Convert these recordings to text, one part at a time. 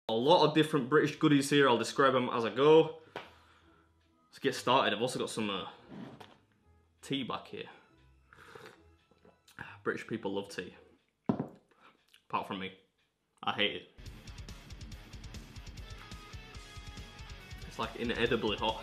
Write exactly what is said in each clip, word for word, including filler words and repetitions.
A lot of different British goodies here. I'll describe them as I go. Let's get started. I've also got some uh, tea back here. British people love tea. Apart from me. I hate it. It's like inedibly hot.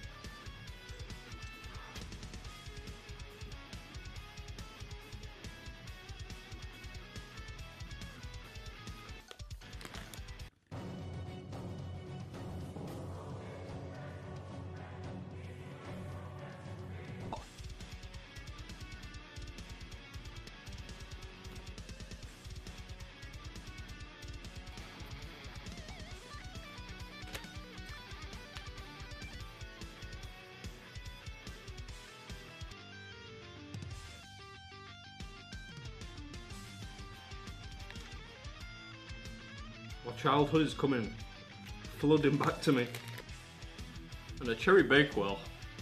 My childhood is coming flooding back to me. And a cherry bakewell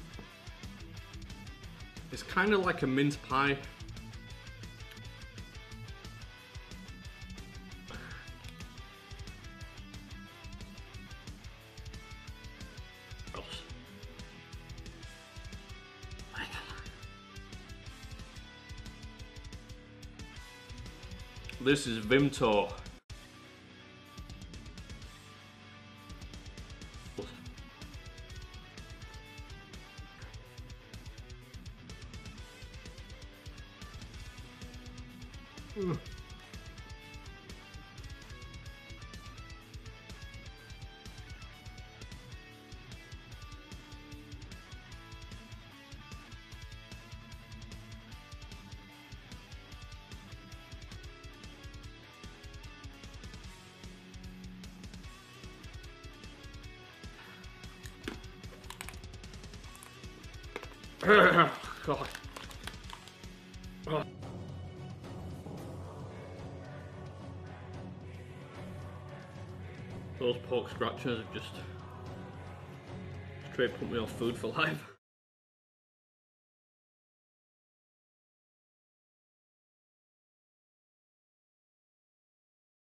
is kind of like a mince pie. Gross. This is Vimto. Mm. God. Oh. Those pork scratchers have just straight put me off food for life.